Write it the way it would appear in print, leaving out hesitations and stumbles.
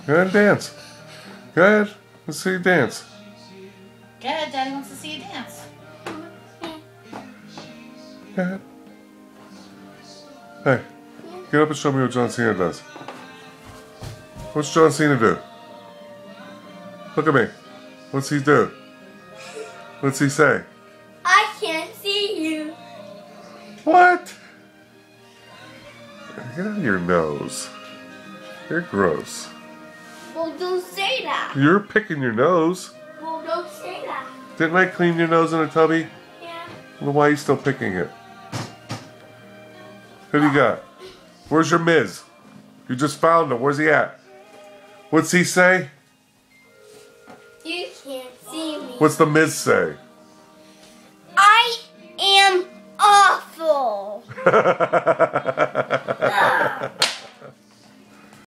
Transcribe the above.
Go ahead and dance. Go ahead. Let's see you dance. Go ahead, Daddy wants to see you dance. Go ahead. Hey, get up and show me what John Cena does. What's John Cena do? Look at me. What's he do? What's he say? I can't see you. What? Get out of your nose. You're gross. Well, don't say that. You're picking your nose. Well, don't say that. Didn't I clean your nose in a tubby? Yeah. Well, why are you still picking it? Who do you got? Where's your Miz? You just found him. Where's he at? What's he say? You can't see me. What's the Miz say? I am awful.